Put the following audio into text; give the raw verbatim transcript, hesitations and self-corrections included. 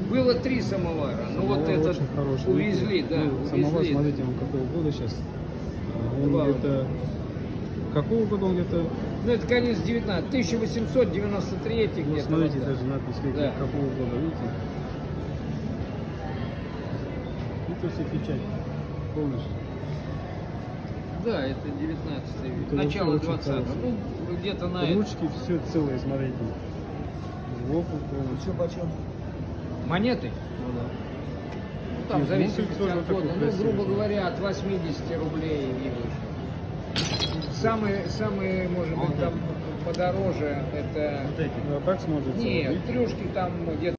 Было три самовара, ну вот этот очень хороший. увезли, да, Ну, самовар, увезли. смотрите, он какого года сейчас? Он Два. где-то... Какого года он где-то? Ну это конец девятнадцатого, тысяча восемьсот девяносто третий Ну, где-то. смотрите, вот, да. даже надпись Да. какого года, видите? И то все печать полностью. Да, это девятнадцатый век, Это начало вообще очень двадцатого, хороший. ну где-то на это. Ручки все целые, смотрите. Сбоку полностью. почем? Монеты? Ну да. Ну, там И в зависимости звук тоже от года, такой ну, красивый. грубо говоря, от восьмидесяти рублей и выше. Самые, самые, может быть, там подороже, это... Вот эти. А так смотрится. Нет, видите? трюшки там где-то